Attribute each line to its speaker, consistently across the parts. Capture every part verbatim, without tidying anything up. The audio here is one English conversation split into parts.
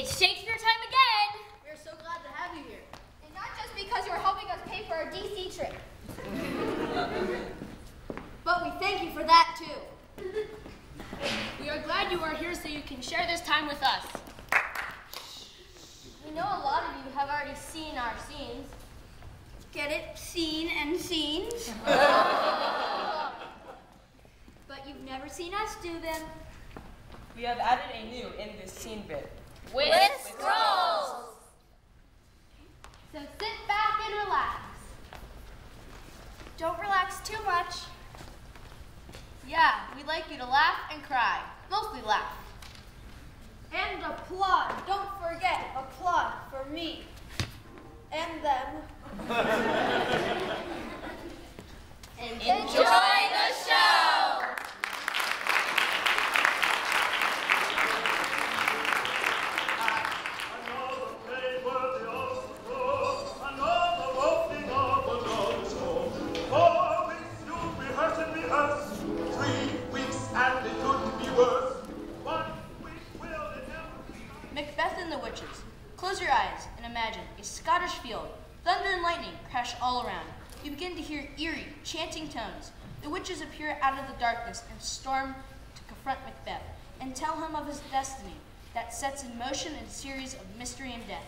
Speaker 1: It's Shakespeare time again.
Speaker 2: We're so glad to have you here.
Speaker 3: And not just because you're helping us pay for our D C trip.
Speaker 2: But we thank you for that too.
Speaker 1: We are glad you are here so you can share this time with us.
Speaker 3: We know a lot of you have already seen our scenes.
Speaker 2: Get it? Seen and scenes? But you've never seen us do them.
Speaker 4: We have added a new in this scene bit.
Speaker 1: With,
Speaker 3: With
Speaker 1: scrolls.
Speaker 3: So sit back and relax.
Speaker 2: Don't relax too much.
Speaker 3: Yeah, we'd like you to laugh and cry. Mostly laugh.
Speaker 2: And applaud. Don't forget, applaud for me. And them.
Speaker 3: And
Speaker 1: Enjoy the show.
Speaker 3: Macbeth and the Witches. Close your eyes and imagine a Scottish field. Thunder and lightning crash all around. You begin to hear eerie, chanting tones. The witches appear out of the darkness and storm to confront Macbeth and tell him of his destiny that sets in motion a series of mystery and death.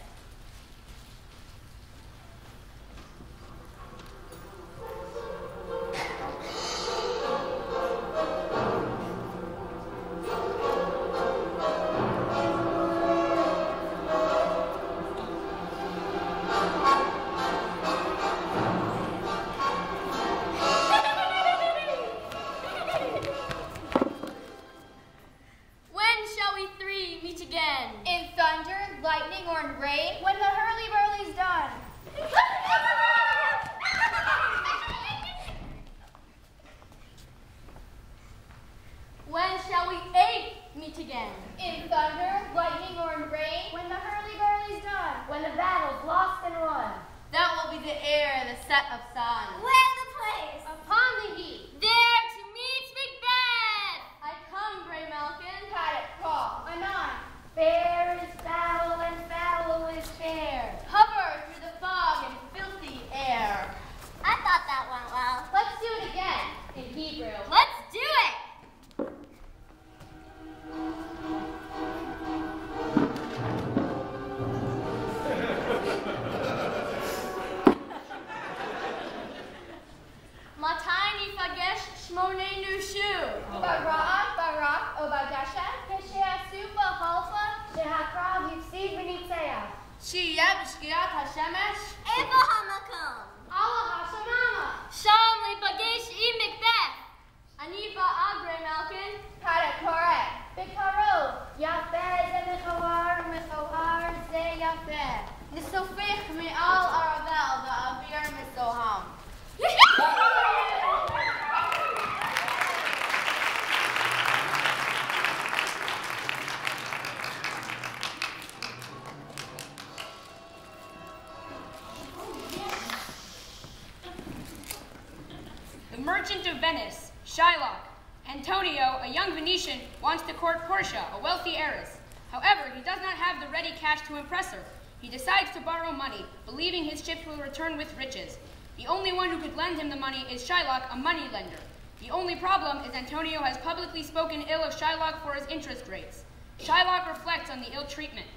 Speaker 5: The merchant of Venice, Shylock. Antonio, a young Venetian, wants to court Portia, a wealthy heiress. However, he does not have the ready cash to impress her. He decides to borrow money, believing his ships will return with riches. The only one who could lend him the money is Shylock, a money lender. The only problem is Antonio has publicly spoken ill of Shylock for his interest rates. Shylock reflects on the ill treatment.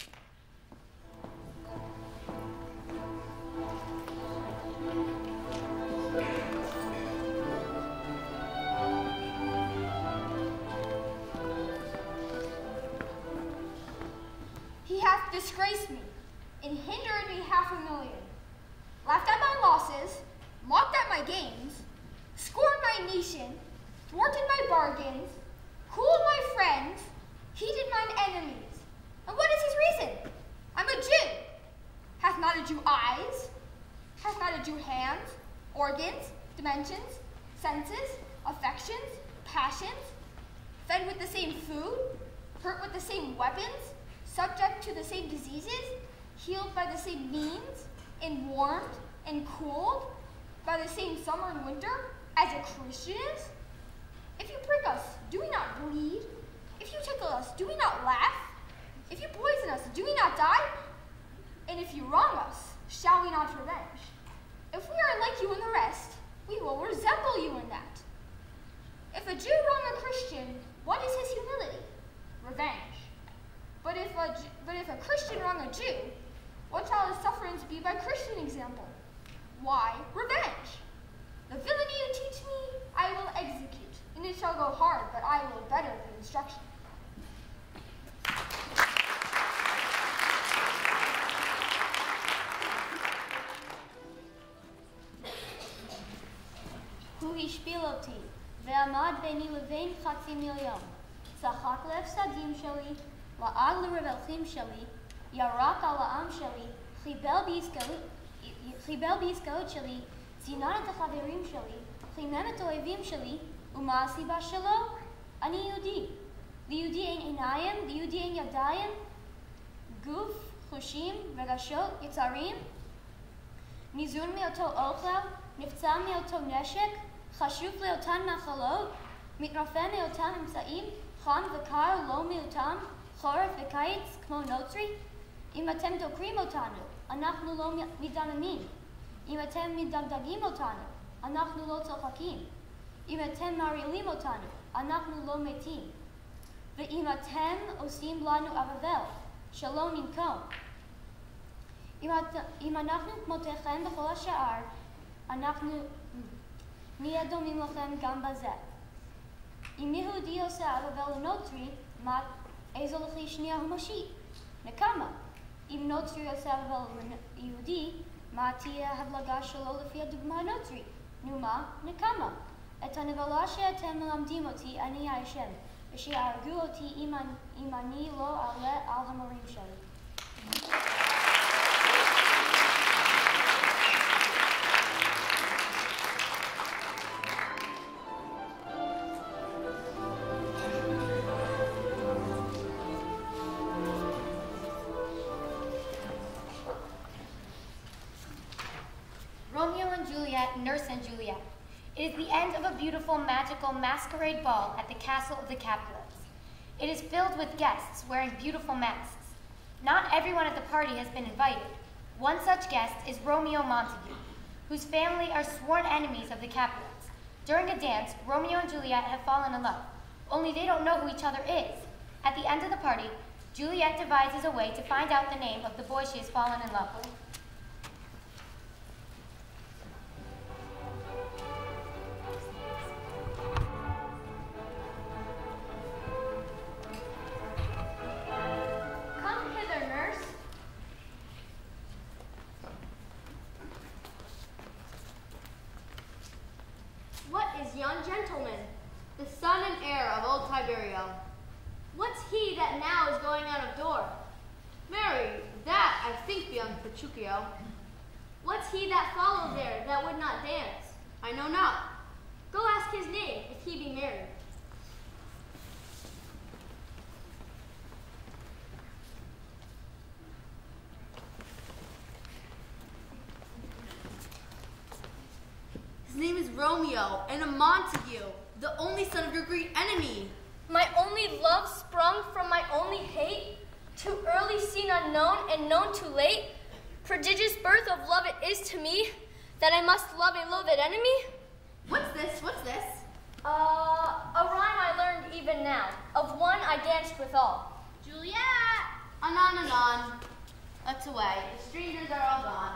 Speaker 3: He hath disgraced me, and hindered me half a million, laughed at my losses, mocked at my gains, scorned my nation, thwarted my bargains, cooled my friends, heated mine enemies. And what is his reason? I'm a Jew. Hath not a Jew eyes? Hath not a Jew hands, organs, dimensions, senses, affections, passions, fed with the same food, hurt with the same weapons, subject to the same diseases, healed by the same means, and warmed and cooled by the same summer and winter as a Christian is? If you prick us, do we not bleed? If you tickle us, do we not laugh? If you poison us, do we not die? And if you wrong us, shall we not revenge? If we are like you and the rest, we will resemble you in that. If a Jew wrong a Christian, what is his humility? Revenge. But if a, but if a Christian wrong a Jew, what shall his sufferings be by Christian example? Why, revenge. The villainy you teach me, I will execute, and it shall go hard, but I will better the instruction.
Speaker 6: הוא השפיל אותי, ועמד ביני לבין חצי מיליון. צחק להפסדים שלי, לעג לרווחים שלי, ירק על העם שלי, חיבל בעסקאות, חיבל בעסקאות שלי, צינן את החברים שלי, חימם את האויבים שלי, ומה הסיבה שלו? אני יהודי. ליהודי אין עיניים, ליהודי אין ידיים, גוף, חושים, רגשות, יצרים, ניזון מאותו אוכל, נפצע מאותו נשק, חשוף לאותן מחלות, מתרפא מאותם אמצעים, חם וקר לא מאותם, חורף וקיץ כמו נוצרי. אם אתם דוקרים אותנו, אנחנו לא מדממים. אם אתם מדגדגים אותנו, אנחנו לא צוחקים. אם אתם מרעילים אותנו, אנחנו לא מתים. ואם אתם עושים לנו ערבל, שלא ננקום. אם, את, אם אנחנו כמותכם בכל השאר, אנחנו נהיה דומים לכם גם בזה. אם יהודי עושה ערבל לנוצרי, מה, איזו לכי שנייה הוא מושיט? נקמה. אם נוצרי עושה ערבל ליהודי, מה תהיה ההבלגה שלו לפי הדוגמה הנוצרית? נו מה? נקמה. את הנבלה שאתם מלמדים אותי, אני האשם, ושיהרגו אותי אם, אם אני לא אעלה על המורים שלי.
Speaker 7: Romeo and Juliet, Nurse and Juliet. It is the end of a beautiful, magical masquerade ball at the castle of the Capulets. It is filled with guests wearing beautiful masks. Not everyone at the party has been invited. One such guest is Romeo Montague, whose family are sworn enemies of the Capulets. During a dance, Romeo and Juliet have fallen in love, only they don't know who each other is. At the end of the party, Juliet devises a way to find out the name of the boy she has fallen in love with.
Speaker 8: Young gentleman, the son and heir of old Tiberio. What's he that now is going out of door? Marry, that I think be young Petruchio. What's he that followed there that would not dance? I know not. Go ask his name, if he be married.
Speaker 9: His name is Romeo, and a Montague, the only son of your great enemy.
Speaker 1: My only love sprung from my only hate, too early seen unknown and known too late. Prodigious birth of love it is to me, that I must love a loathed enemy.
Speaker 9: What's this? What's this?
Speaker 1: Uh, a rhyme I learned even now, of one I danced withal.
Speaker 8: Juliet! Anon, anon. Let's away. The strangers are all gone.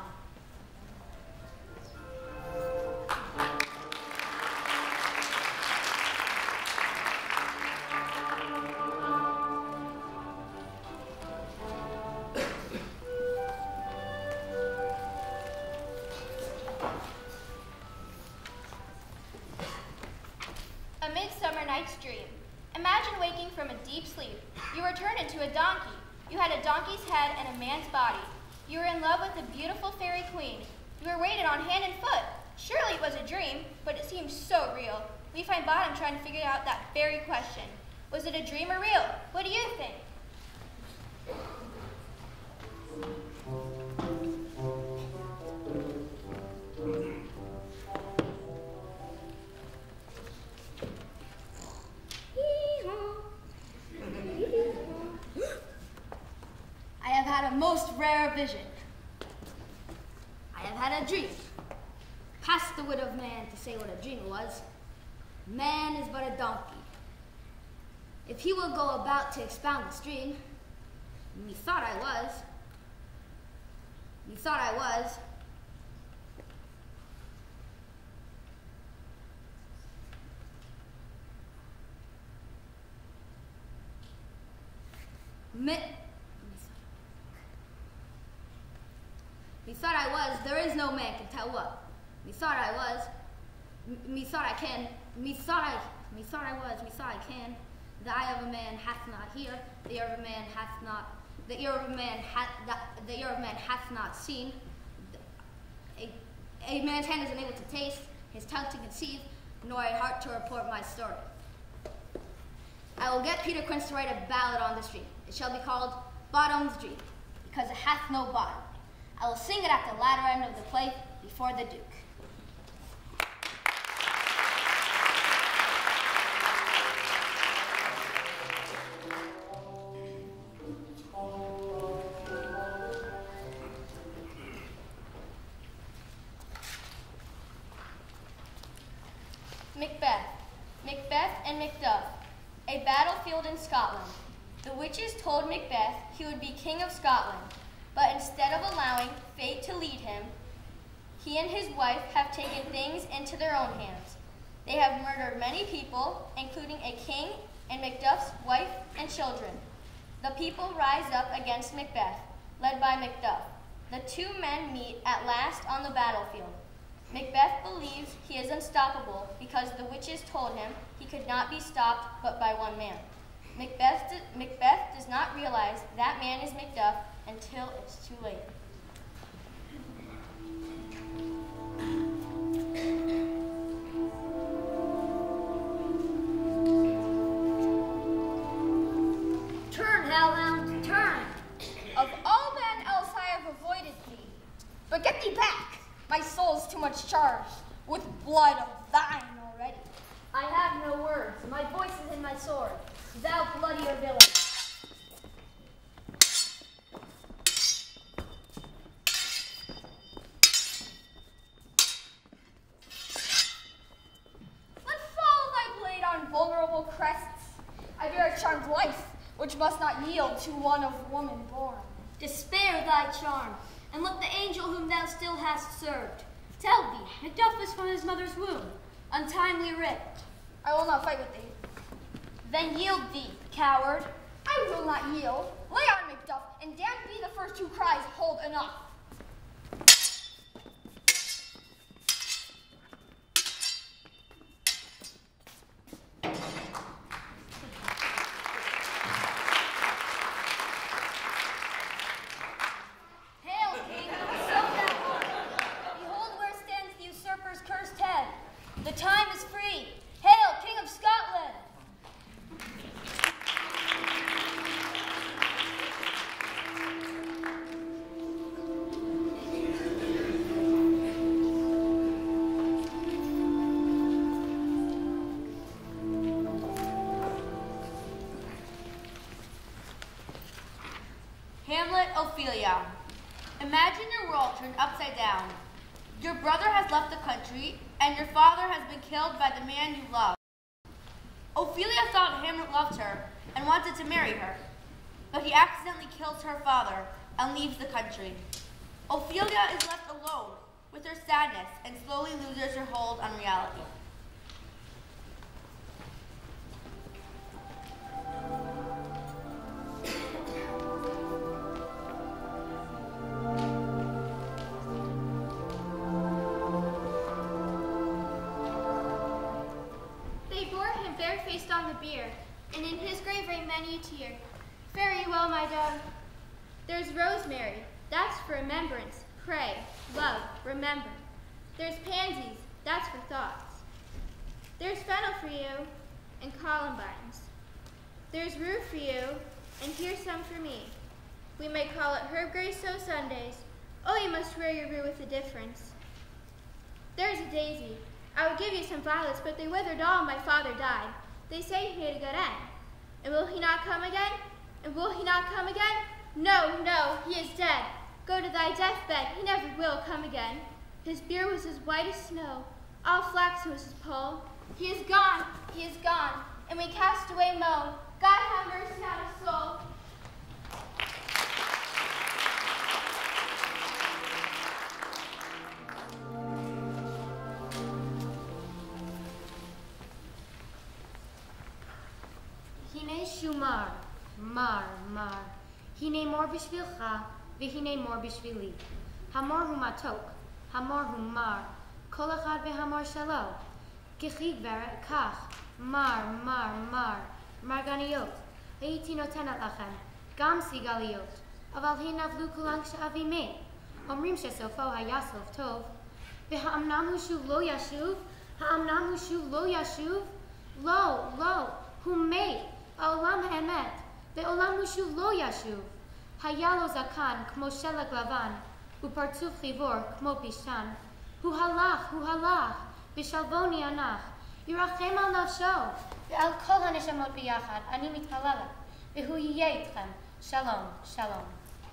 Speaker 10: A Midsummer Night's Dream. Imagine waking from a deep sleep. You were turned into a donkey. You had a donkey's head and a man's body. You were in love with a beautiful fairy queen. You were waited on hand and foot. Surely it was a dream, but it seems so real. We find Bottom trying to figure out that very question. Was it a dream or real? What do you think?
Speaker 3: a vision. I have had a dream. Past the wit of man to say what a dream it was. Man is but a donkey. If he will go about to expound this dream, methought I was, methought I was, me, methought I was, there is no man can tell what. Methought I was, methought I can, methought I, methought I was, methought I can. The eye of a man hath not hear, the ear of a man hath not, the ear of a man hath, the, the ear of man hath not seen. A, a man's hand is unable to taste, his tongue to conceive, nor a heart to report my story. I will get Peter Quince to write a ballad on this dream. It shall be called Bottom's Dream, because it hath no bottom. I will sing it at the latter end of the play before the Duke.
Speaker 1: Macbeth. Macbeth and Macduff. A battlefield in Scotland. The witches told Macbeth he would be king of Scotland, but instead of allowing fate to lead him, he and his wife have taken things into their own hands. They have murdered many people, including a king and Macduff's wife and children. The people rise up against Macbeth, led by Macduff. The two men meet at last on the battlefield. Macbeth believes he is unstoppable because the witches told him he could not be stopped but by one man. Macbeth, do, Macbeth does not realize that man is Macduff until it's too late.
Speaker 3: Turn, hellhound, turn. Of all men else I have avoided thee. But get thee back. My soul's too much charged with blood of thine already.
Speaker 1: I have no words. My voice is in my sword. Thou bloodier villain.
Speaker 3: Let fall thy blade on vulnerable crests. I bear a charmed life, which must not yield to one of woman born.
Speaker 6: Despair thy charm, and let the angel whom thou still hast served tell thee, Macduff is from his mother's womb, untimely writ.
Speaker 3: I will not fight with thee.
Speaker 6: Then yield thee, coward.
Speaker 3: I will not yield. Lay on, Macduff, and damn be the first who cries, hold enough.
Speaker 6: The time is free. Hail, King of Scotland!
Speaker 9: Hamlet, Ophelia. Imagine your world turned upside down. Your brother has left the country, and your father has been killed by the man you love. Ophelia thought Hamlet loved her and wanted to marry her, but he accidentally kills her father and leaves the country. Ophelia is left alone with her sadness and slowly loses her hold on reality.
Speaker 10: On the bier, and in his grave ray many a tear. Fare ye well, my dove. There's rosemary, that's for remembrance. Pray, love, remember. There's pansies, that's for thoughts. There's fennel for you, and columbines. There's rue for you, and here's some for me. We may call it herb grace so Sundays. Oh, you must wear your rue with a difference. There's a daisy. I would give you some violets, but they withered all, my father died. They say he had a good end. And will he not come again? And will he not come again? No, no, he is dead. go to thy deathbed, he never will come again. His beard was as white as snow, all flaxen was his poll.
Speaker 6: He is gone, he is gone, and we cast away moan. God have mercy on his soul.
Speaker 7: Hine shumar, mar, mar. Hine mor bishvilcha, v'hine mor bishvili. Hamor hu matok, hamor hu mar. Kol echad v'hamor shalo. Gechig veret kach, mar, mar, mar. Marganiyot, הייתי נותנת לכם, גם סיגליות. אבל הן נפלו כולן כשאבי מת. אומרים שסופו היה סוף טוב. והאמנם הוא שוב לא ישוב? האמנם הוא שוב לא ישוב? לא, לא, הוא מת. העולם האמת, ועולם הוא שוב לא ישוב. היה לו זקן כמו שלג לבן, ופרצוף חיבור כמו פשתן. הוא הלך, הוא הלך, בשלבו נאנח, ירחם על נפשו, ועל כל הנשמות ביחד אני מתפללת, והוא יהיה איתכם. שלום, שלום.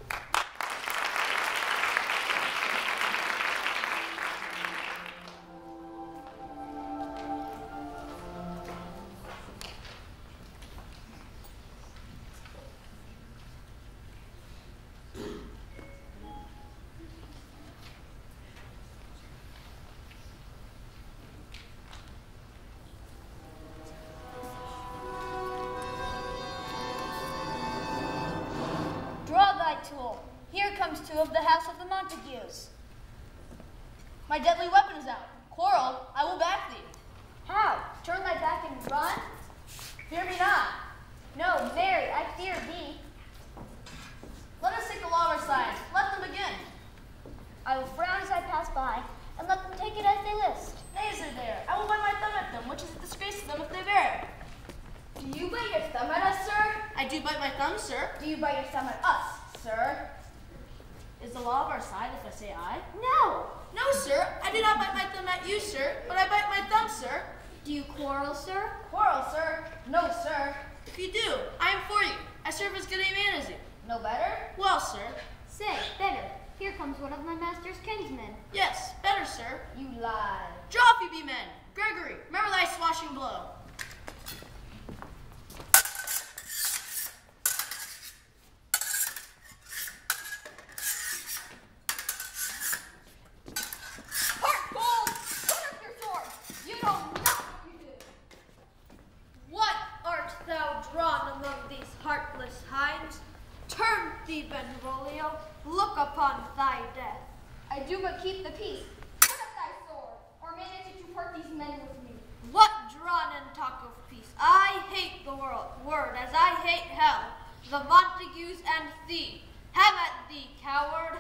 Speaker 2: Tool. Here comes two of the house of the Montagues. My deadly weapon is out. Quarrel, I will back thee.
Speaker 3: How? Turn thy back and run?
Speaker 2: Fear me not.
Speaker 3: No, Mary, I fear thee.
Speaker 2: Let us take the law of our science. Let them begin.
Speaker 3: I will frown as I pass by, and let them take it as they list.
Speaker 2: Nay, sir, there. I will bite my thumb at them, which is a disgrace to them if they bear it.
Speaker 3: Do you bite your thumb at us, sir?
Speaker 2: I do bite my thumb, sir.
Speaker 3: Do you bite your thumb at us? Sir?
Speaker 2: Is the law of our side if I say I?
Speaker 3: No.
Speaker 2: No, sir. I do not bite my thumb at you, sir, but I bite my thumb, sir.
Speaker 3: Do you quarrel, sir?
Speaker 2: Quarrel, sir? No, sir. If you do, I am for you. I serve as good a man as you.
Speaker 3: No better?
Speaker 2: Well, sir.
Speaker 3: Say, better. Here comes one of my master's kinsmen.
Speaker 2: Yes, better, sir.
Speaker 3: You lie.
Speaker 2: Draw if you be men. Gregory, remember thy swashing blow.
Speaker 9: Benvolio, look upon thy death.
Speaker 3: I do but keep the peace. Put up thy sword, or manage it to hurt these men with me.
Speaker 9: What drawn and talk of peace? I hate the world, word as I hate hell, the Montagues and thee. Have at thee, coward.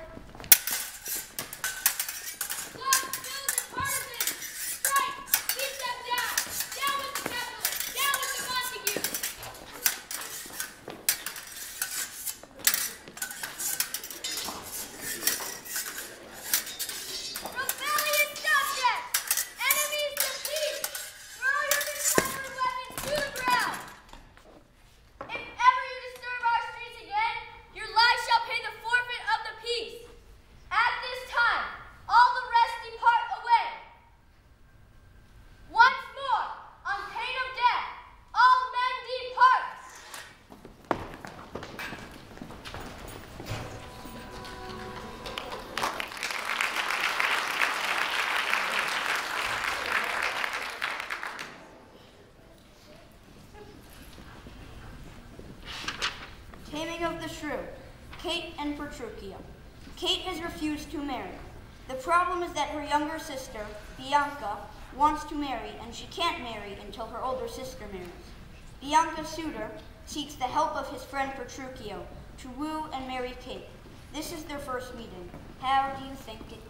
Speaker 2: Of the Shrew, Kate and Petruchio. Kate has refused to marry. The problem is that her younger sister, Bianca, wants to marry, and she can't marry until her older sister marries. Bianca's suitor seeks the help of his friend Petruchio to woo and marry Kate. This is their first meeting. How do you think it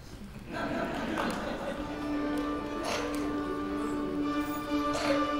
Speaker 2: goes?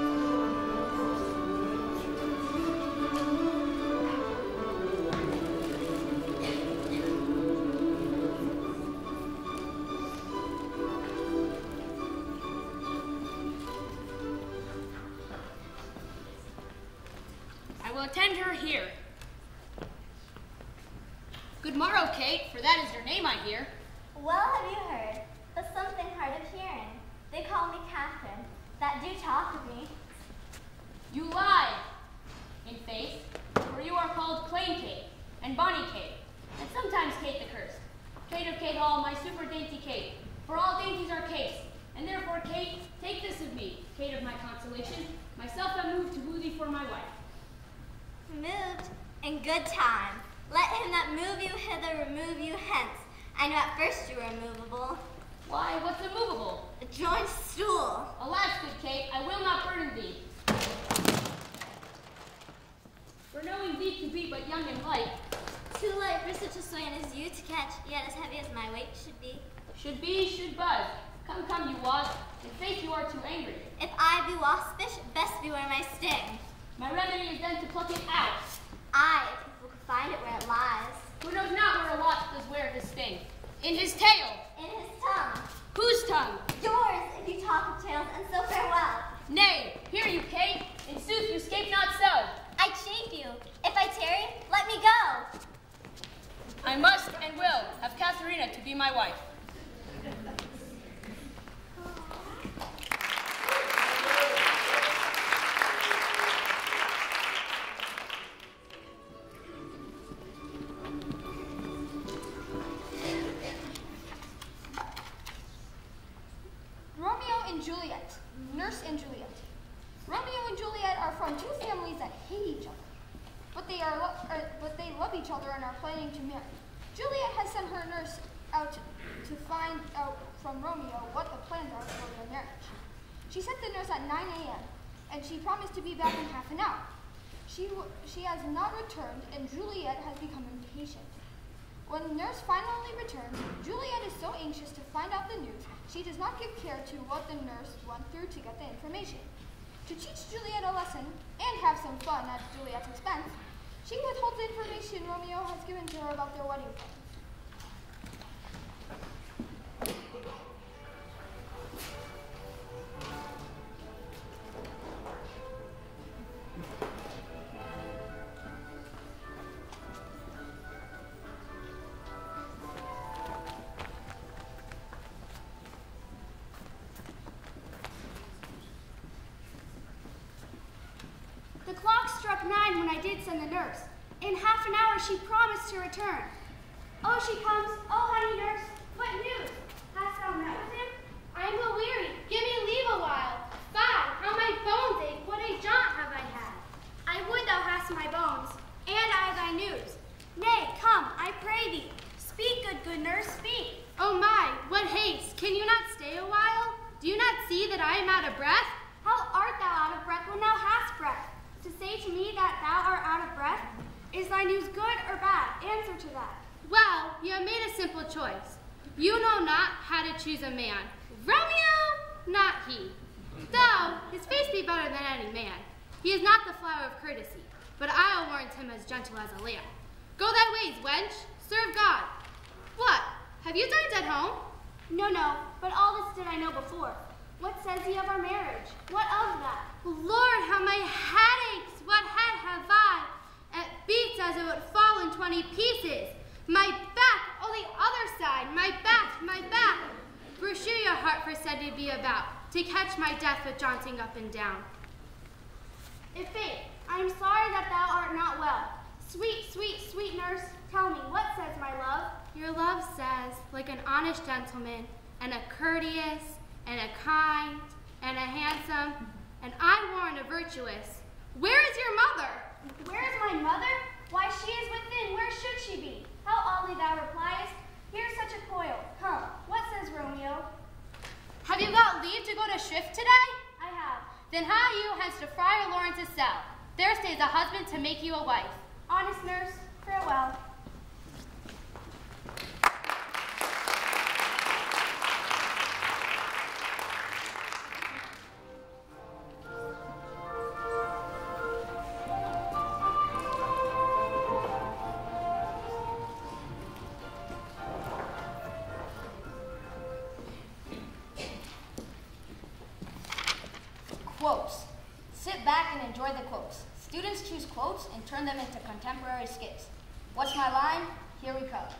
Speaker 5: Attend her here. Good morrow, Kate, for that is your name, I hear.
Speaker 6: Well, have you heard? But something hard of hearing. They call me Catherine. That do talk of me.
Speaker 5: You lie, in faith, for you are called Plain Kate, and Bonny Kate, and sometimes Kate the Cursed. Kate of Kate Hall, my super dainty Kate, for all dainties are Kates, and therefore, Kate, take this of me, Kate of my consolation, myself am moved to woo thee for my wife.
Speaker 6: Moved in good time. Let him that move you hither remove you hence. I knew at first you were immovable.
Speaker 5: Why, what's immovable?
Speaker 6: A joint stool.
Speaker 5: Alas, good Kate, I will not burden thee. For knowing thee to be but young and light,
Speaker 6: Too light for such a swain as you to catch, yet as heavy as my weight should be.
Speaker 5: should be, should buzz. Come, come, you wasp, in faith you are too angry.
Speaker 6: If I be waspish, best beware my sting.
Speaker 5: My remedy is then to pluck it out.
Speaker 6: I, if people could find it where it lies.
Speaker 5: Who knows not where a wasp does wear his sting? In his tail.
Speaker 6: In his tongue.
Speaker 5: Whose tongue?
Speaker 6: Yours, if you talk of tails, and so farewell.
Speaker 5: Nay, hear you, Kate. In sooth, you escape not so.
Speaker 6: I chafe you. If I tarry, let me go.
Speaker 5: I must and will have Katharina to be my wife.
Speaker 3: Romeo and Juliet, Nurse and Juliet. Romeo and Juliet are from two families that hate each other, but they are, lo- er, but they love each other and are planning to marry. Juliet has sent her nurse out to find out from Romeo what the plans are for their marriage. She sent the nurse at nine a m and she promised to be back in half an hour. She w- she has not returned, and Juliet has become impatient. When the nurse finally returns, Juliet is so anxious to find out the news, she does not give care to what the nurse went through to get the information. To teach Juliet a lesson and have some fun at Juliet's expense, she withholds the information Romeo has given to her about their wedding plans.
Speaker 11: The clock struck nine when I did send the nurse. In half an hour she promised to return. Oh, she comes. Oh, honey nurse, what news? Hast thou met with him? I am a weary. Give me leave a while. Fie, how my bones ache. What a jaunt have I had. I would thou hast my bones, and I thy news. Nay, come, I pray thee. Speak, good, good nurse, speak. Oh my, what haste. Can you not stay a while? Do you not see that I am out of breath? How art thou out of breath when thou hast breath? To say to me that thou art out of breath? Is thy news good or bad? Answer to that. Well, you have made a simple choice. You know not how to choose a man. Romeo, not he. Though his face be better than any man. He is not the flower of courtesy, but I'll warrant him as gentle as a lamb. Go thy ways, wench. Serve God. What? Have you dined at home? No, no, but all this did I know before. What says he of our marriage? What of that? Lord, how my head aches! What head have I? It beats as it would fall in twenty pieces. My back, oh, the other side, my back, my back. Pursue your heart for said to be about, to catch my death with jaunting up and down. If fate, I am sorry that thou art not well. Sweet, sweet, sweet nurse, tell me, what says my love? Your love says, like an honest gentleman, and a courteous, and a kind, and a handsome, and I warrant a virtuous. Where is your mother? Where is my mother? Why, she is within. Where should she be? How oddly thou repliest. Here's such a coil. Come, what says Romeo? Have you got leave to go to shrift today? I have. Then hie you hence to Friar Lawrence's cell. There stays a husband to make you a wife. Honest nurse, farewell.
Speaker 1: Quotes. Sit back and enjoy the quotes. Students choose quotes and turn them into contemporary skits. What's my line? Here we come.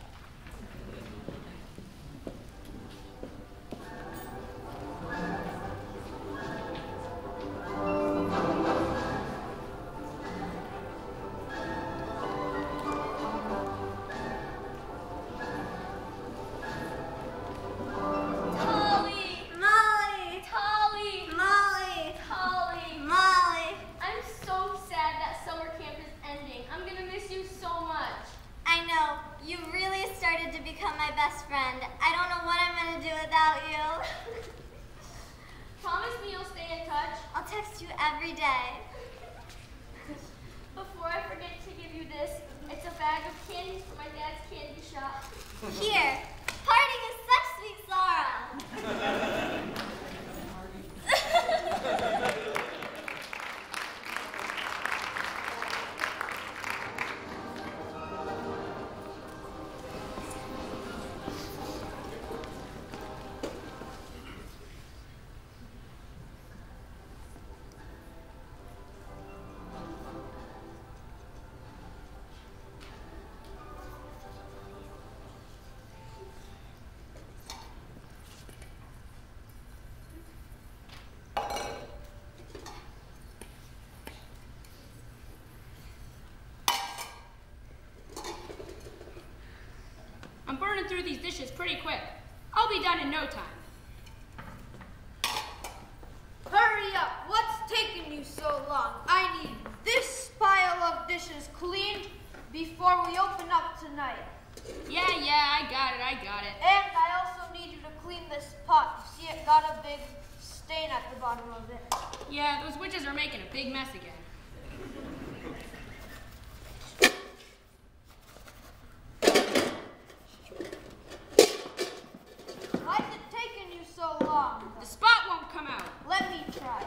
Speaker 5: I'm burning through these dishes pretty quick. I'll be done in no time.
Speaker 9: Hurry up! What's taking you so long? I need this pile of dishes cleaned before we open up tonight.
Speaker 5: Yeah, yeah, I got it, I got it.
Speaker 9: And I also need you to clean this pot. You see, it got a big stain at the bottom of it.
Speaker 5: Yeah, those witches are making a big mess again. The spot won't come out.
Speaker 9: Let me try.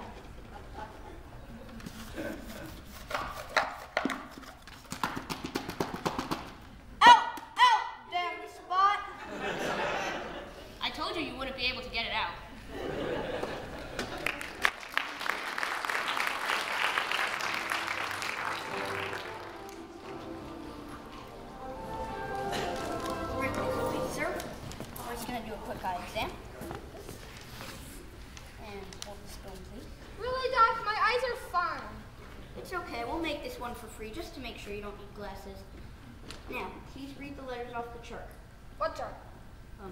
Speaker 9: Out! Out! Damn spot!
Speaker 5: I told you you wouldn't be able to get it out.
Speaker 2: Sir, we're just going to do a quick eye exam.
Speaker 3: Really, Doc? My eyes are fine.
Speaker 2: It's okay. We'll make this one for free just to make sure you don't need glasses. Now, please read the letters off the chart.
Speaker 3: What chart?
Speaker 2: Um,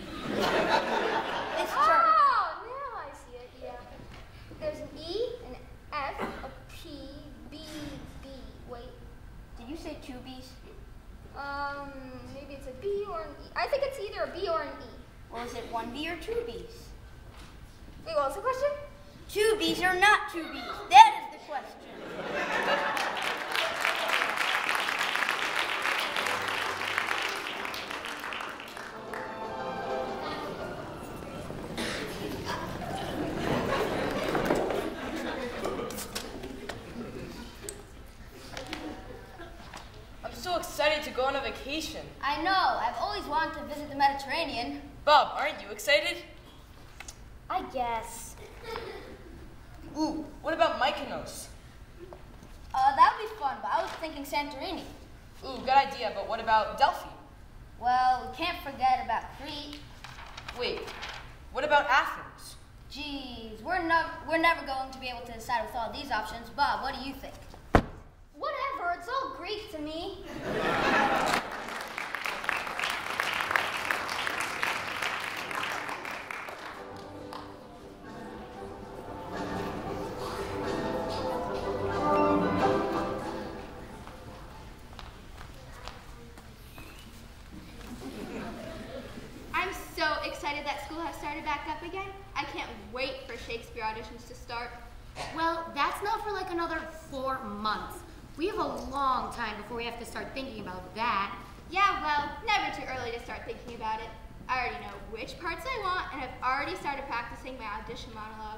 Speaker 2: this chart.
Speaker 3: Oh, now I see it, yeah. There's an E, an F, a P, B, B. Wait.
Speaker 2: Did you say two B's?
Speaker 3: Um, maybe it's a B or an E. I think it's either a B or an E.
Speaker 2: Or is it one B or two B's?
Speaker 3: Wait, what was the question?
Speaker 2: Two B's or not two B's? That is the question.
Speaker 4: I'm so excited to go on a vacation.
Speaker 1: I know. I've always wanted to visit the Mediterranean.
Speaker 4: Bob, aren't you excited?
Speaker 1: I guess.
Speaker 4: Ooh, what about Mykonos?
Speaker 1: Uh, that would be fun, but I was thinking Santorini.
Speaker 4: Ooh, good idea, but what about Delphi?
Speaker 1: Well, we can't forget about Crete.
Speaker 4: Wait, what about Athens?
Speaker 1: Geez, we're, no we're never going to be able to decide with all these options. Bob, what do you think?
Speaker 3: Whatever, it's all Greek to me.
Speaker 10: I'm so excited that school has started back up again. I can't wait for Shakespeare auditions to start.
Speaker 7: Well, that's not for like another four months. We have a long time before we have to start thinking about that.
Speaker 10: Yeah, well, never too early to start thinking about it. I already know which parts I want and have already started practicing my audition monologue.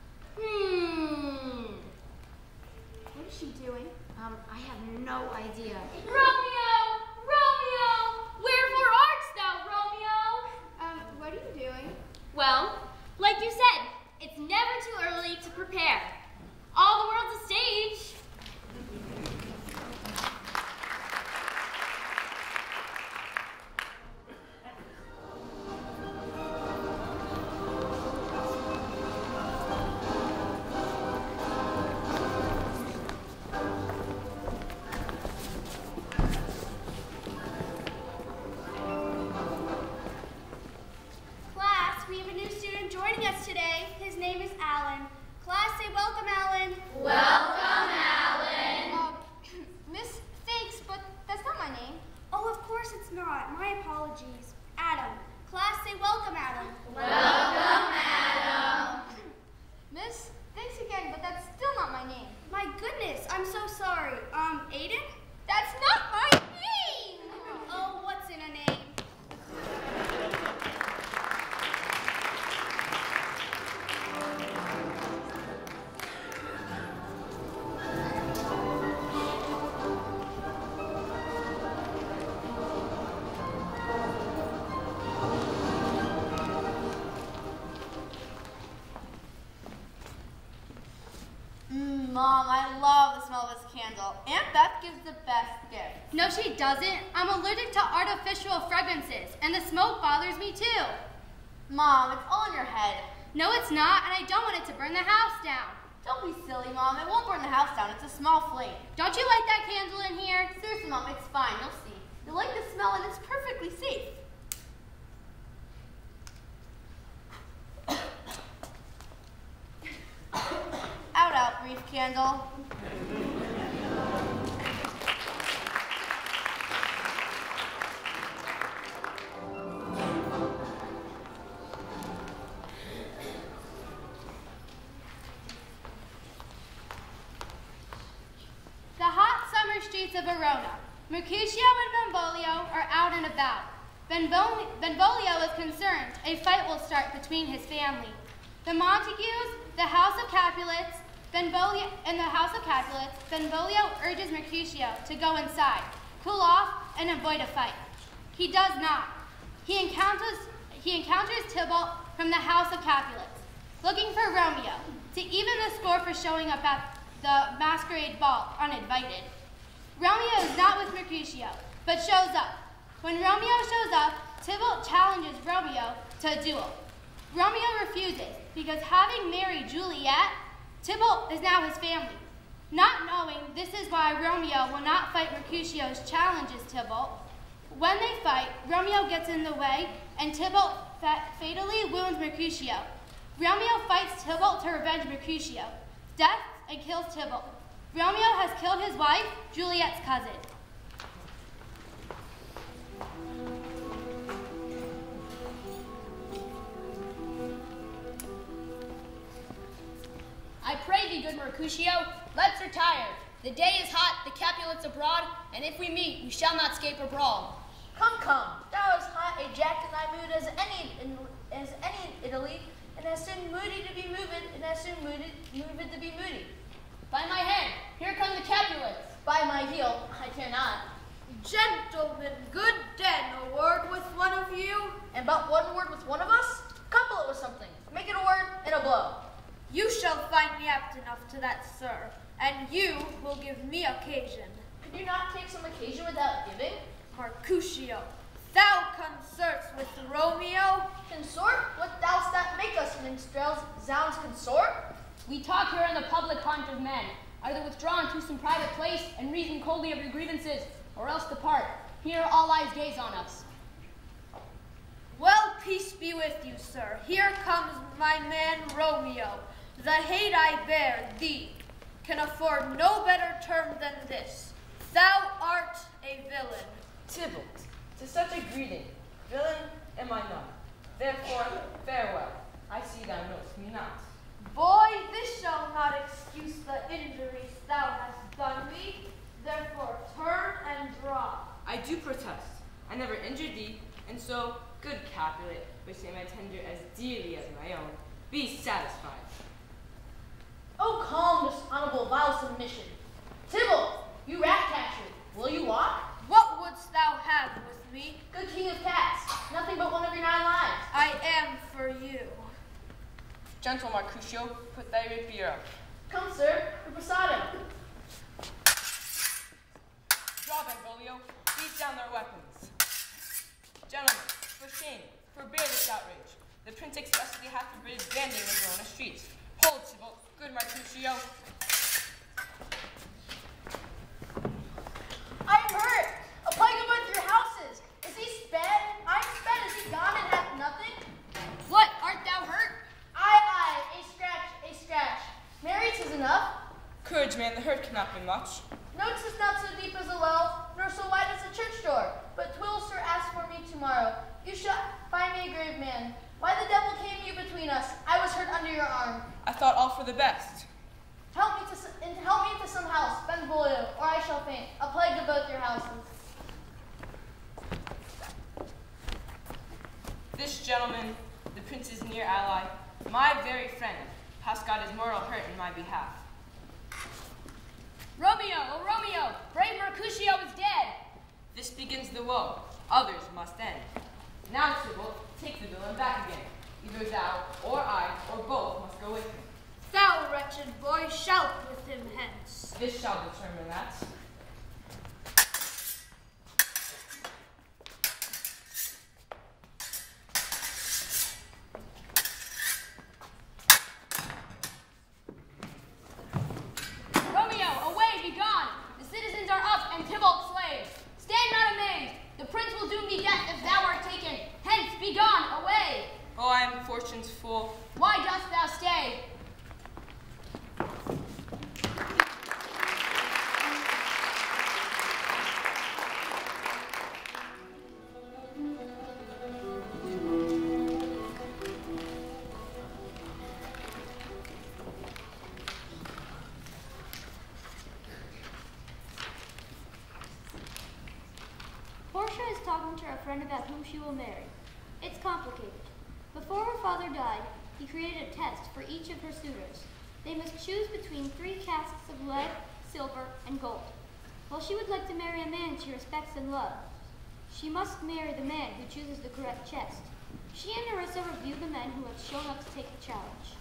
Speaker 7: Hmm.
Speaker 10: What is she doing?
Speaker 7: Um, I have no idea.
Speaker 10: Romeo! Romeo! Wherefore art thou, Romeo? Um, what are you doing?
Speaker 8: Well, like you said, it's never too early to prepare. All the world's a stage.
Speaker 9: Mom, I love the smell of this candle. Aunt Beth gives the best gift.
Speaker 11: No, she doesn't. I'm allergic to artificial fragrances, and the smoke bothers me too.
Speaker 9: Mom, it's all in your head.
Speaker 11: No, it's not, and I don't want it to burn the house down.
Speaker 9: Don't be silly, Mom. It won't burn the house down. It's a small flame.
Speaker 11: Don't you like that candle in here?
Speaker 9: Seriously, Mom, it's fine. You'll see. You'll like the smell, and it's perfectly safe. Out, out, brief candle.
Speaker 11: The hot summer streets of Verona. Mercutio and Benvolio are out and about. Benvol Benvolio is concerned a fight will start between his family. The Montagues, the House of Capulets, Benvolio, and the House of Capulets, Benvolio urges Mercutio to go inside, cool off, and avoid a fight. He does not. He encounters, he encounters Tybalt from the House of Capulets, looking for Romeo, to even the score for showing up at the masquerade ball uninvited. Romeo is not with Mercutio, but shows up. When Romeo shows up, Tybalt challenges Romeo to a duel. Romeo refuses, because having married Juliet, Tybalt is now his family. Not knowing this is why Romeo will not fight Mercutio's challenges Tybalt, when they fight, Romeo gets in the way, and Tybalt fa fatally wounds Mercutio. Romeo fights Tybalt to revenge Mercutio, deaths and kills Tybalt. Romeo has killed his wife, Juliet's cousin.
Speaker 5: I pray thee, good Mercutio, let's retire. The day is hot, the Capulets abroad, and if we meet, we shall not scape a brawl.
Speaker 8: Come, come, thou is hot a jack in thy mood as any in, as any in Italy, and as soon moody to be moved, and as soon moved, moved to be moody.
Speaker 5: By my hand, here come the Capulets.
Speaker 8: By my heel, I cannot.
Speaker 9: Gentlemen, good den, a word with one of you.
Speaker 8: And but one word with one of us? Couple it with something. Make it a word and a blow.
Speaker 9: You shall find me apt enough to that, sir, and you will give me occasion.
Speaker 8: Could you not take some occasion without giving?
Speaker 9: Mercutio, thou consorts with Romeo?
Speaker 8: Consort? What dost that make us, minstrels? Zounds consort?
Speaker 5: We talk here in the public haunt of men. Either withdrawn to some private place and reason coldly of your grievances, or else depart. Here all eyes gaze on us.
Speaker 9: Well, peace be with you, sir. Here comes my man Romeo. The hate I bear thee can afford no better term than this. Thou art a villain.
Speaker 4: Tybalt, to such a greeting, villain am I not. Therefore, farewell. I see thou knowest me not.
Speaker 9: Boy, this shall not excuse the injuries thou hast done me. Therefore, turn and draw.
Speaker 4: I do protest. I never injured thee, and so, good Capulet, which am I tender as dearly as my own, be satisfied.
Speaker 8: Oh, calm, dishonorable, vile submission. Tybalt, you rat catcher, will you walk?
Speaker 9: What wouldst thou have with me?
Speaker 8: Good king of cats, nothing but one of your nine lives.
Speaker 9: I am for you.
Speaker 4: Gentle Mercutio, put thy rapier up.
Speaker 8: Come, sir, reposado.
Speaker 4: Draw, Benvolio, beat down their weapons. Gentlemen, for shame, forbear this outrage. The prince expressly hath forbidden banding in Verona streets. Hold, Tybalt, good Mercutio.
Speaker 8: I am hurt. A plague of both your houses. Is he sped? I'm sped. Is he gone and hath nothing?
Speaker 5: What, art thou hurt?
Speaker 8: Aye, aye, a scratch, a scratch. Mary, 'tis enough.
Speaker 4: Courage, man, the hurt cannot be much.
Speaker 8: No, 'tis not so deep as a well, nor so wide as a church door. But 'twill sir ask for me tomorrow. You shall find me a grave man. Why the devil came you between us? I was hurt under your arm.
Speaker 4: I thought all for the best.
Speaker 8: Help me to s- and help me into some house, Benvolio, or I shall faint. A plague of both your houses.
Speaker 4: This gentleman, the prince's near ally, my very friend, hast got his moral hurt in my behalf.
Speaker 5: Romeo, oh Romeo, brave Mercutio is dead.
Speaker 4: This begins the woe. Others must end. Now, Tybalt, take the villain back again. Either thou, or I, or both must go with him.
Speaker 9: Thou wretch
Speaker 11: wretched boy shalt with him hence.
Speaker 4: This shall determine that.
Speaker 5: Romeo, away, be gone! The citizens are up, and Tybalt's slaves. Stand not amazed. The prince will doom thee death if thou art taken. Hence, be gone, away!
Speaker 4: Oh, I am fortune's fool.
Speaker 5: Why dost thou stay?
Speaker 6: Portia is talking to her friend about whom she will marry. It's complicated. Before her father died, he created a test for each of her suitors. They must choose between three casks of lead, silver, and gold. While she would like to marry a man she respects and loves, she must marry the man who chooses the correct chest. She and Nerissa review the men who have shown up to take the challenge.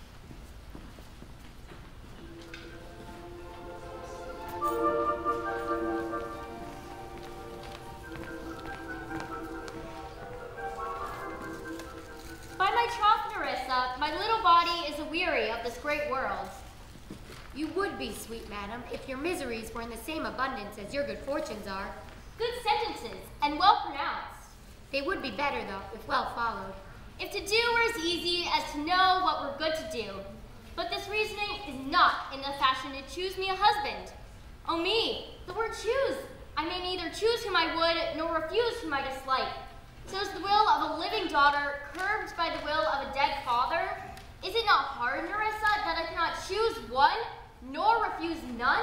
Speaker 8: By my troth, Nerissa, my little body is aweary of this great world.
Speaker 7: You would be, sweet madam, if your miseries were in the same abundance as your good fortunes are.
Speaker 8: Good sentences, and well pronounced.
Speaker 7: They would be better, though, if well followed.
Speaker 8: If to do were as easy as to know what were good to do. But this reasoning is not in the fashion to choose me a husband. Oh me, the word choose. I may neither choose whom I would, nor refuse whom I dislike. So is the will of a living daughter curbed by the will of a dead father? Is it not hard, Nerissa, that I cannot choose one, nor refuse none?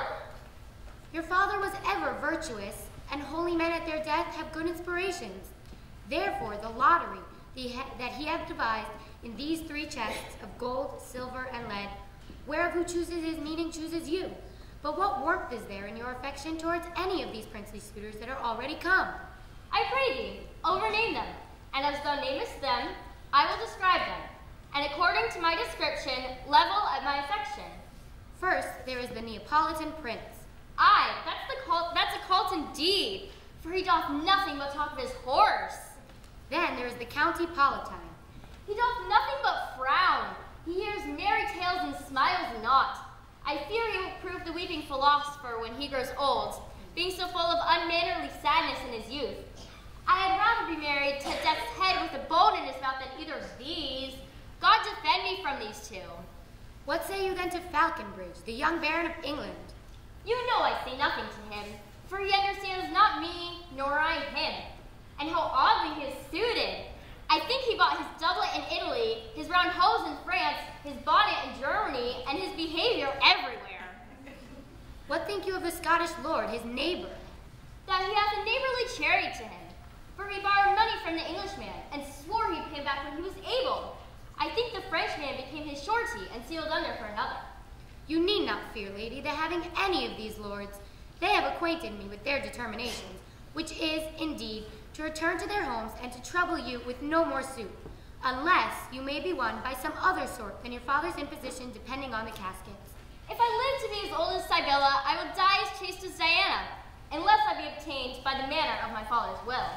Speaker 7: Your father was ever virtuous, and holy men at their death have good inspirations. Therefore, the lottery that he hath devised in these three chests of gold, silver, and lead, whereof who chooses his meaning chooses you. But what warmth is there in your affection towards any of these princely suitors that are already come?
Speaker 8: I pray thee, overname them, and as thou namest them, I will describe them, and according to my description, level at my affection.
Speaker 7: First, there is the Neapolitan prince.
Speaker 8: Aye, that's the cult, that's a cult indeed, for he doth nothing but talk of his horse.
Speaker 7: Then there is the County Palatine.
Speaker 8: He doth nothing but frown. He hears merry tales and smiles not. I fear he will prove the weeping philosopher when he grows old, being so full of unmannerly sadness in his youth. I had rather be married to death's head with a bone in his mouth than either of these. God defend me from these two.
Speaker 7: What say you then to Falconbridge, the young Baron of England?
Speaker 8: You know I say nothing to him, for he understands not me, nor I him. And how oddly he is suited. I think he bought his doublet in Italy, his round hose in France, his bonnet in Germany, and his behavior everywhere.
Speaker 7: What think you of the Scottish lord, his neighbor?
Speaker 8: That he hath a neighborly charity to him, for he borrowed money from the Englishman, and swore he'd pay back when he was able. I think the Frenchman became his surety and sealed under for another.
Speaker 7: You need not fear, lady, that having any of these lords, they have acquainted me with their determinations, which is, indeed, to return to their homes and to trouble you with no more suit, unless you may be won by some other sort than your father's imposition depending on the caskets.
Speaker 8: If I live to be as old as Sibylla, I will die as chaste as Diana, unless I be obtained by the manner of my father's will.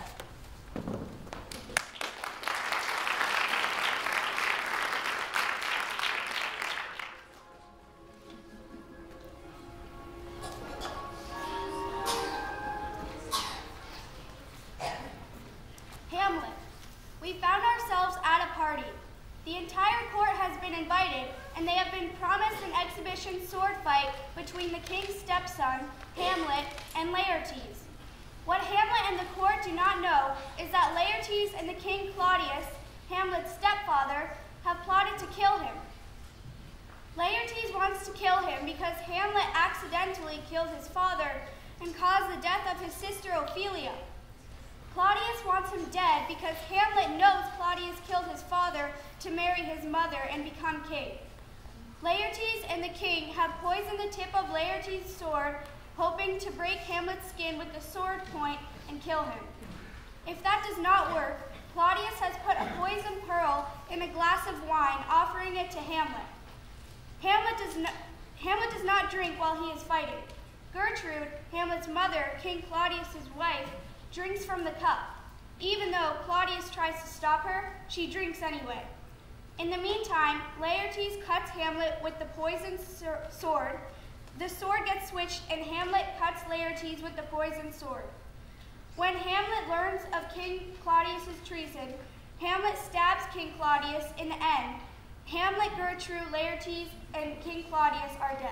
Speaker 11: Hamlet, we found ourselves at a party. The entire court has been invited, and they have been promised an exhibition sword fight between the king's stepson, Hamlet, and Laertes. What Hamlet and the court do not know is that Laertes and the king Claudius, Hamlet's stepfather, have plotted to kill him. Laertes wants to kill him because Hamlet accidentally killed his father and caused the death of his sister Ophelia. Claudius wants him dead because Hamlet knows Claudius killed his father to marry his mother and become king. Laertes and the king have poisoned the tip of Laertes' sword, hoping to break Hamlet's skin with the sword point and kill him. If that does not work, Claudius has put a poisoned pearl in a glass of wine, offering it to Hamlet. Hamlet does not, Hamlet does not drink while he is fighting. Gertrude, Hamlet's mother, King Claudius's wife, drinks from the cup. Even though Claudius tries to stop her, she drinks anyway. In the meantime, Laertes cuts Hamlet with the poisoned sword. The sword gets switched and Hamlet cuts Laertes with the poisoned sword. When Hamlet learns of King Claudius's treason, Hamlet stabs King Claudius. In the end, Hamlet, Gertrude, Laertes, and King Claudius are dead.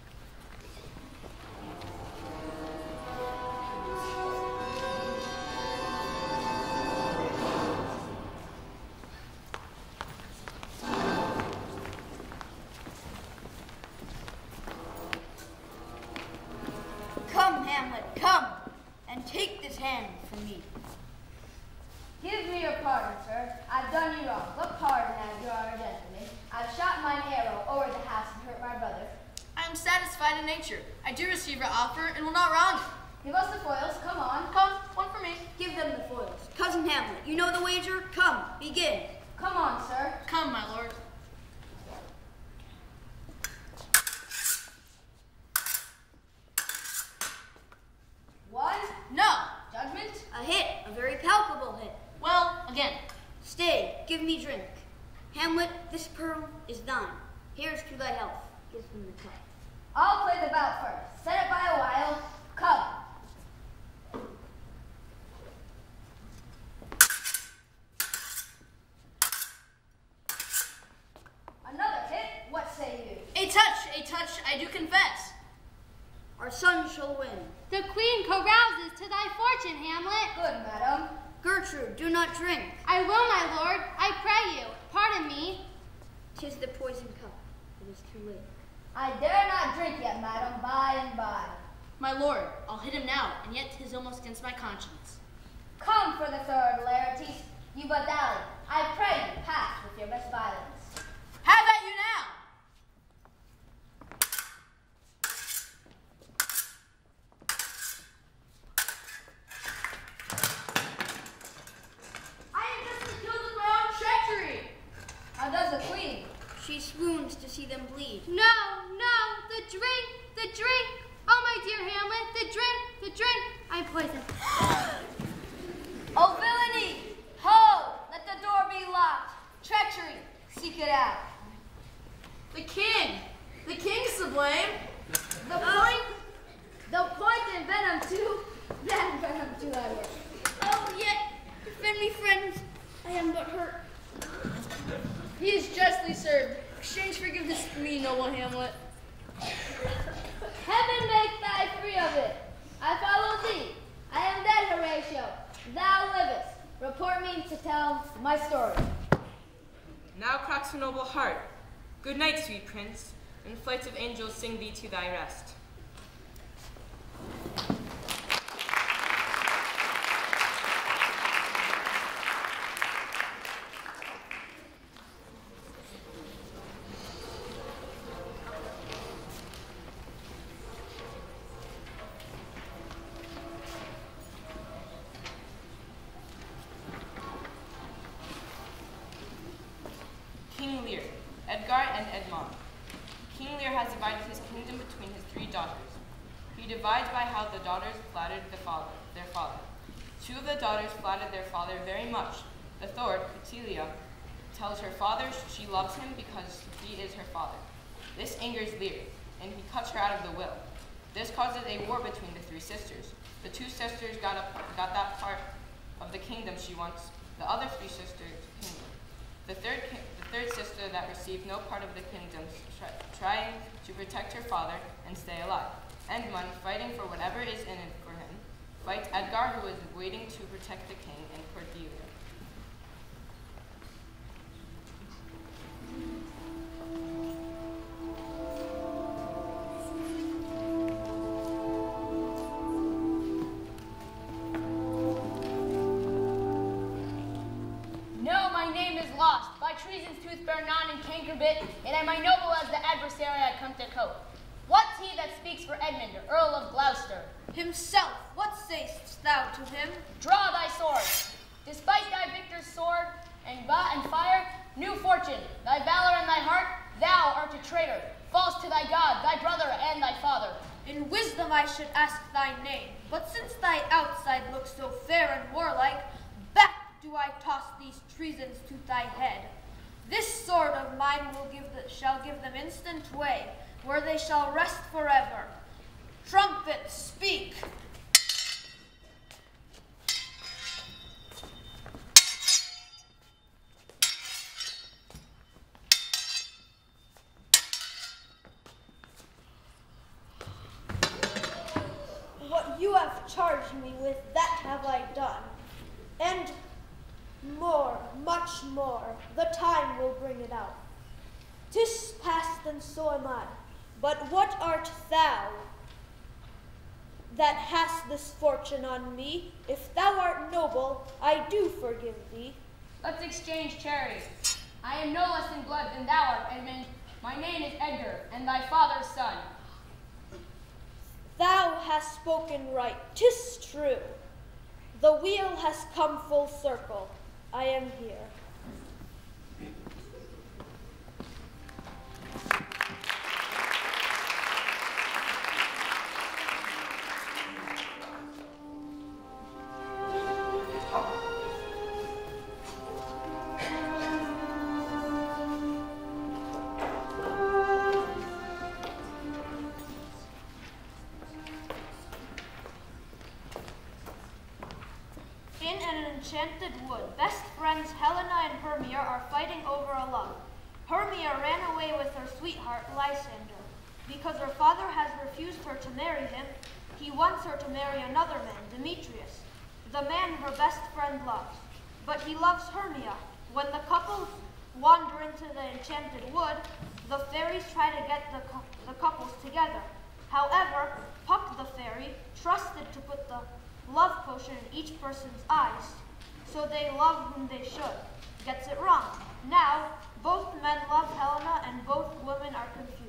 Speaker 2: Come, Hamlet, come, and take this hand from me.
Speaker 1: Give me your pardon, sir. I've done you wrong. Look pardon as you are a gentleman. I've shot mine arrow over the house and hurt my brother.
Speaker 9: I am satisfied in nature. I do receive your offer and will not wrong it.
Speaker 1: Give us the foils. Come on.
Speaker 9: Come, one for me.
Speaker 2: Give them the foils. Cousin Hamlet, you know the wager? Come, begin.
Speaker 1: Come on, sir.
Speaker 9: Come, my lord.
Speaker 1: One.
Speaker 9: No.
Speaker 1: Judgment.
Speaker 2: A hit, a very palpable hit.
Speaker 9: Well, again.
Speaker 2: Stay, give me drink. Hamlet, this pearl is thine. Here's to thy health. Give him the cup.
Speaker 1: I'll play the bout first. Set it by a while. Come. Another hit. What say you?
Speaker 9: A touch, a touch, I do confess.
Speaker 2: Our son shall win.
Speaker 11: The queen carouses to thy fortune, Hamlet.
Speaker 1: Good, madam.
Speaker 2: Gertrude, do not drink.
Speaker 11: I will, my lord. I pray you. Pardon me.
Speaker 2: 'Tis the poisoned cup. It is too late.
Speaker 1: I dare not drink yet, madam. By and by.
Speaker 9: My lord, I'll hit him now, and yet 'tis almost against my conscience.
Speaker 1: Come for the third, Laertes. You but dally. I pray you, pass with your best violence.
Speaker 9: Have at you now! I am just killed with my own treachery!
Speaker 1: How does the queen?
Speaker 2: She swoons to see them bleed.
Speaker 11: No, no, the drink, the drink. Oh, my dear Hamlet, the drink, the drink. I'm poisoned.
Speaker 1: Oh, villainy! Ho! Let the door be locked. Treachery! Seek it out.
Speaker 9: The king! The king's to blame!
Speaker 1: The point, the point in venom too. Then venom too I will.
Speaker 2: Oh, yet, defend me, friends. I am but hurt.
Speaker 9: He is justly served. Exchange forgiveness for me, noble Hamlet.
Speaker 1: Heaven make thy free of it. I follow thee. I am dead, Horatio. Thou livest. Report me to tell my story.
Speaker 4: Now cracks her noble heart. Good night, sweet prince, and flights of angels sing thee to thy rest. King Lear, Edgar and Edmond. King Lear has divided his kingdom between his three daughters. He divides by how the daughters flattered the father, their father. Two of the daughters flattered their father very much. The third, Petilia, tells her father she loves him because he is her father. This angers Lear, and he cuts her out of the will. This causes a war between the three sisters. The two sisters got, a, got that part of the kingdom she wants, the other three sisters' kingdom. The third, the third sister that received no part of the kingdom, try, trying to protect her father and stay alive. Edmund, fighting for whatever is in it for him, fights Edgar, who is waiting to protect the king, and Cordelia.
Speaker 5: No, my name is lost. By treason's tooth bear none and cankerbit, and am I noble as the adversary I come to cope. What's he that speaks for Edmund, Earl of Gloucester?
Speaker 9: Himself, what say'st thou to him?
Speaker 5: Draw thy sword. Despite thy victor's sword and, ba and fire, new fortune, thy valor and thy heart, thou art a traitor. falls to thy God, thy brother, and thy father.
Speaker 9: In wisdom I should ask thy name, but since thy outside looks so fair and warlike, back do I toss these treasons to thy head. This sword of mine will give the, shall give them instant way, where they shall rest forever. Trumpet, speak!
Speaker 12: What you have charged me with, that have I done. And more, much more, the time will bring it out. 'Tis past, and so am I. But what art thou that hast this fortune on me? If thou art noble, I do forgive thee.
Speaker 5: Let's exchange charity. I am no less in blood than thou art, Edmund. My name is Edgar, and thy father's son.
Speaker 12: Thou hast spoken right, 'tis true. The wheel has come full circle. I am here.
Speaker 2: In an enchanted wood, best friends Helena and Hermia are fighting over a love. Hermia ran away with her sweetheart, Lysander. Because her father has refused her to marry him, he wants her to marry another man, Demetrius, the man her best friend loves. But he loves Hermia. When the couples wander into the enchanted wood, the fairies try to get the, cu the couples together. However, Puck the fairy trusted to put the love potion in each person's eyes, so they love whom they should. Gets it wrong. Now, both men love Helena and both women are confused.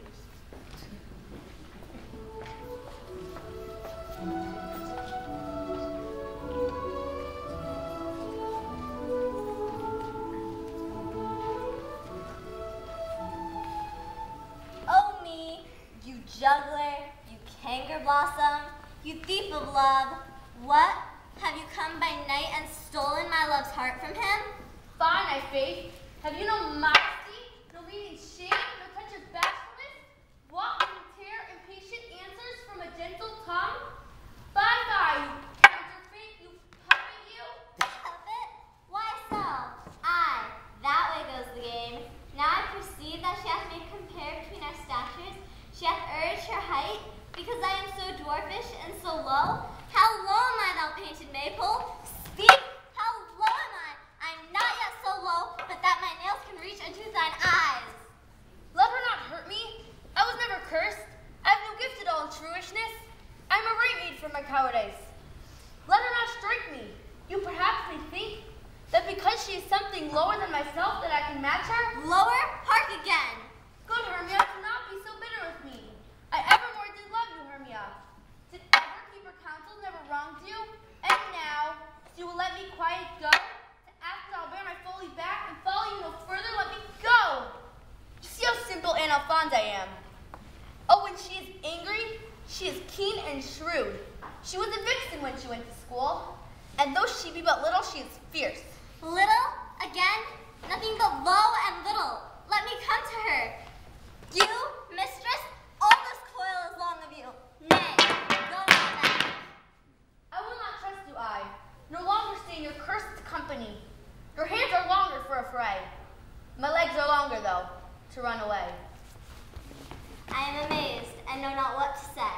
Speaker 1: Oh me, you juggler, you canker blossom, you thief of love. What? Have you come by night and stolen my love's heart from him?
Speaker 9: Fine, I faith. Have you no modesty, no leading shame, no touch of bashfulness? Walk and tear impatient answers from a gentle tongue? Bye bye, you counterfeit, you puppet, you.
Speaker 1: Puppet? Why so? Aye, that way goes the game. Now I perceive that she hath made compare between our statures. She hath urged her height, because I am so dwarfish and so low. How low am I, thou painted maypole? Speak! How low am I? I am not yet so low, but that my nails can reach unto thine eyes.
Speaker 9: Let her not hurt me. I was never cursed. I have no gift at all in truishness. I am a right maid for my cowardice. Let her not strike me. You perhaps may think that because she is something lower than myself that I can match her?
Speaker 1: Lower? Hark again.
Speaker 9: Good, Hermia, do not be so bitter with me. I evermore did love you, Hermia. Did ever keep her counsel, never wronged you? And now, you will let me quiet go? To ask that I'll bear my folly back and follow you no further, let me go! You see how simple and Alphonse I am. Oh, when she is angry, she is keen and shrewd. She was a vixen when she went to school, and though she be but little, she is fierce.
Speaker 1: Little? Again? Nothing but low and little. Let me come to her. You, mistress, all this coil is long of you. Nay, go not back.
Speaker 9: I will not trust you, I. No longer stay in your cursed company. Your hands are longer for a fray. My legs are longer, though, to run away.
Speaker 1: I am amazed and know not what to say.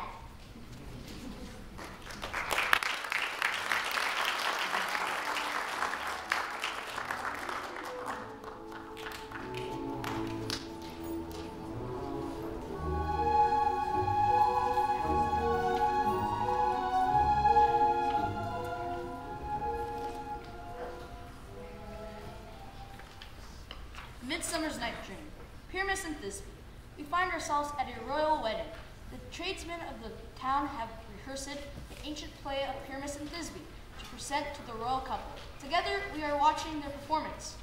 Speaker 13: Midsummer's Night Dream. Pyramus and Thisbe. We find ourselves at a royal wedding. The tradesmen of the town have rehearsed the ancient play of Pyramus and Thisbe to present to the royal couple. Together, we are watching their performance.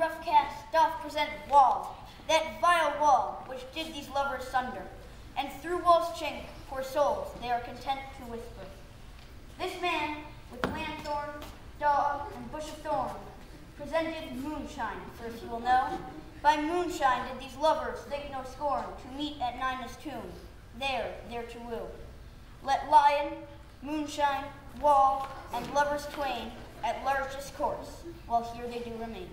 Speaker 2: rough cast doth present Wall, that vile wall which did these lovers sunder, and through wall's chink, poor souls, they are content to whisper. This man, with lanthorn, dog, and bush of thorn, presented moonshine, for if you will know, by moonshine did these lovers think no scorn to meet at Nina's tomb, there, there to woo. Let lion, moonshine, wall, and lovers twain at large discourse, while here they do remain.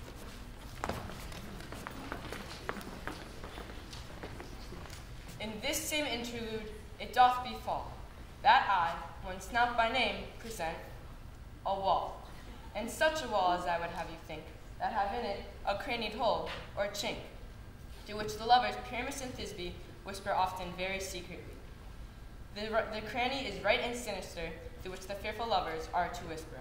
Speaker 4: In this same interlude, it doth befall, that I, once not by name, present a wall, and such a wall as I would have you think, that have in it a crannied hole, or chink, through which the lovers Pyramus and Thisbe whisper often very secretly. The, the cranny is right and sinister, through which the fearful lovers are to whisper.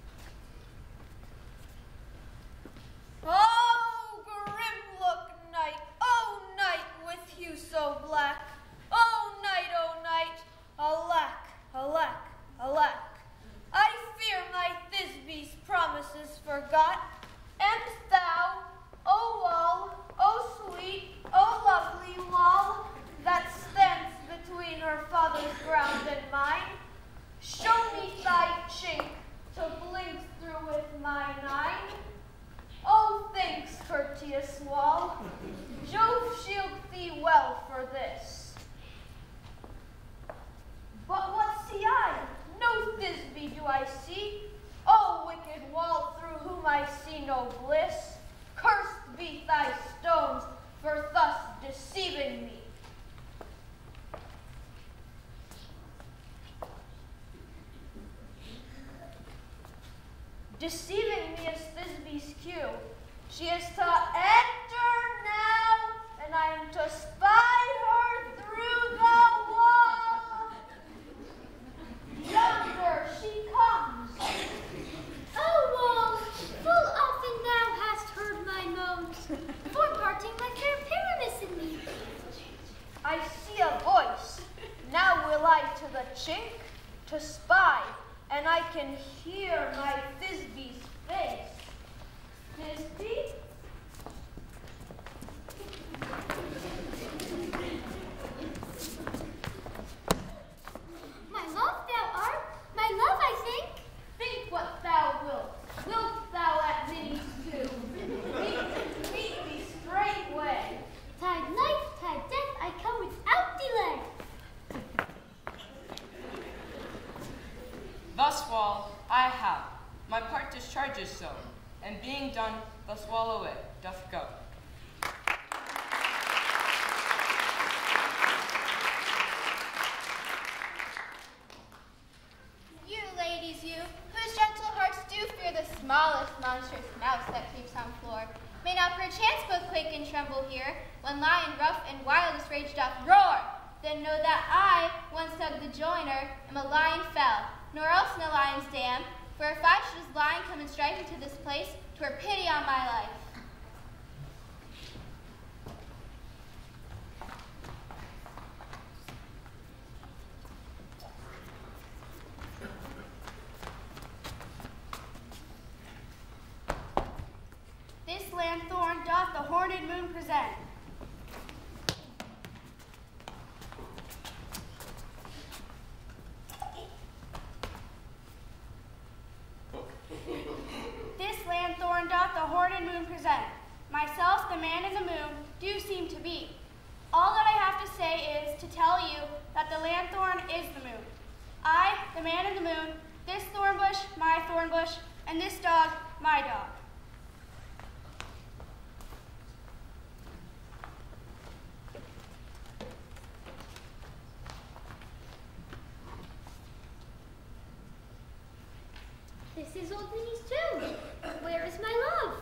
Speaker 12: Oh, grim look night, oh night with hue so black, oh night, oh night, alack, alack, alack. I fear my Thisbe's promises forgot, and thou, O wall, O sweet, O lovely wall, that stands between her father's ground and mine, show me thy chink to blink through with my nine. Oh, thanks, courteous wall. Jove shield thee well for this. But what see I? No Thisbe do I see. Oh, wicked wall, through whom I see no bliss. Cursed be thy stones for thus deceiving me. Deceiving me is Thisbe's cue. She is to enter now, and I am to spy her through the wall. Yonder she comes.
Speaker 11: Oh, wall, full often thou hast heard my moans, for parting my fair Pyramus and me.
Speaker 12: I see a voice. Now will I to the chink to spy, and I can hear my Thisbe's face. Thisbe?
Speaker 11: My love thou art, my love I think.
Speaker 12: Think what thou wilt. Wilt thou at Minnie's too? Meet, meet me straightway.
Speaker 11: Tide life, tide death, I come without delay.
Speaker 4: Thus, wall, I have, my part discharges so, and being done, thus wall away doth go.
Speaker 10: You ladies, you, whose gentle hearts do fear the smallest monstrous mouse that creeps on floor, may not perchance both quake and tremble here, when lion rough and wildest rage doth roar. Then know that I, once dug the joiner, am a lion fell, nor else no lion's dam, for if I should as lion come and strike into this place, twere pity on my life.
Speaker 2: This lanthorn doth the horned moon present. This lanthorn doth the horned moon present. Myself, the man in the moon, do seem to be. All that I have to say is to tell you that the lanthorn is the moon. I, the man in the moon, this thorn bush, my thorn bush, and this dog, my dog.
Speaker 11: This is old Minnie's tomb. Where is my love?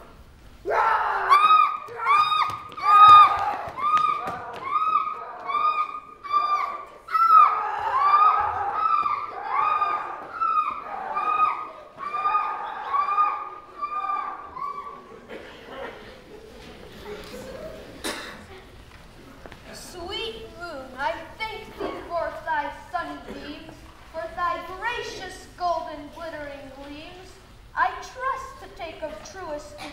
Speaker 12: Sweet moon, I thank thee for thy sunny beams, for thy gracious golden glittering gleams. I trust to take of truest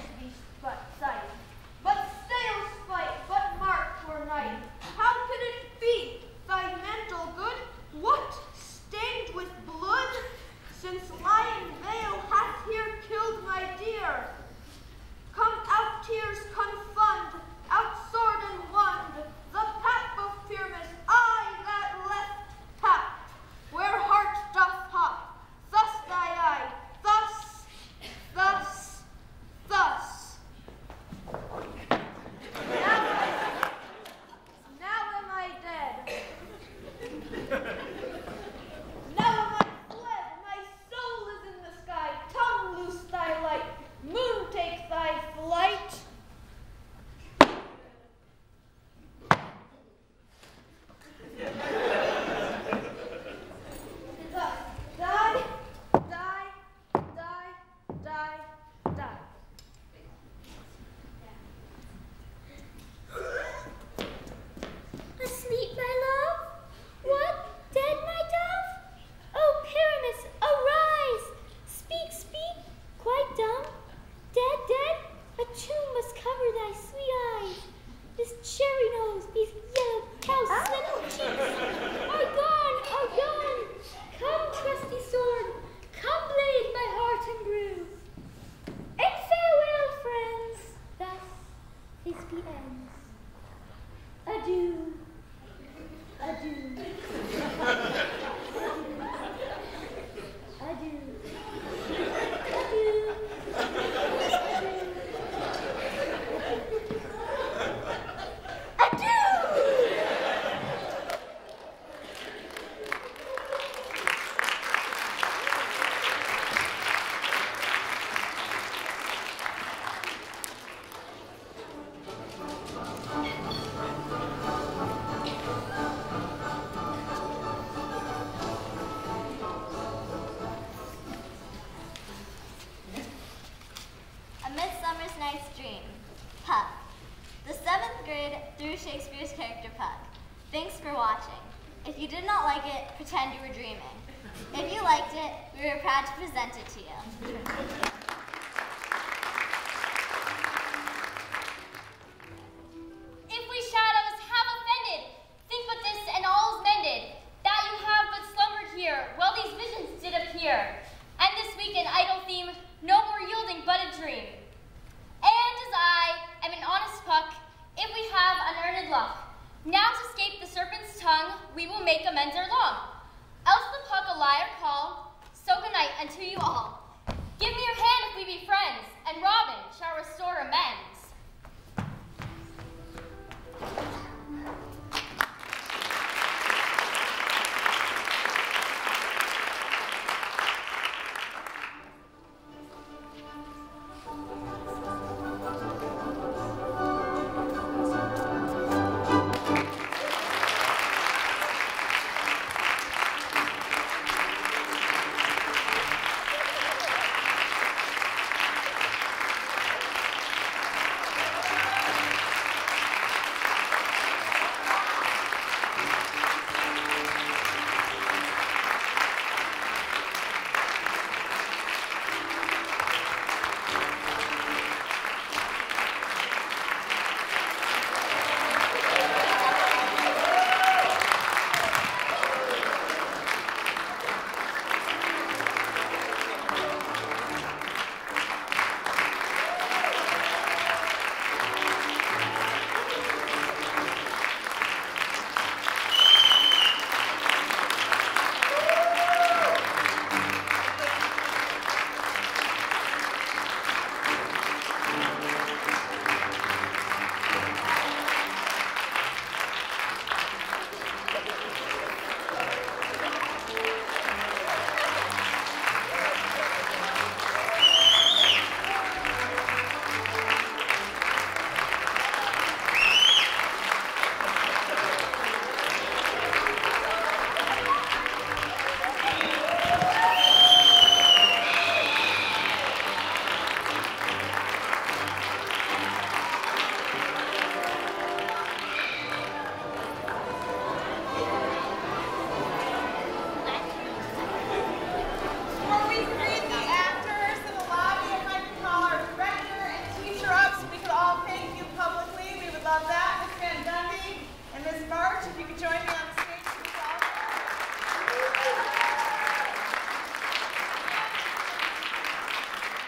Speaker 10: dream. Puck. The seventh grade through Shakespeare's character Puck. Thanks for watching. If you did not like it, pretend you were dreaming. If you liked it, we were proud to present it to you.
Speaker 1: If we shadows have offended, think but this and all is mended, that you have but slumbered here, while these visions did appear. And this week an idle theme, no more yielding but a dream. And as I am an honest Puck, if we have unearned luck, now to escape the serpent's tongue, we will make amends ere long. Else the Puck a liar call, so good night unto you all. Give me your hand if we be friends, and Robin shall restore amends.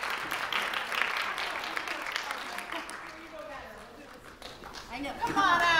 Speaker 2: I know.
Speaker 14: Come on out.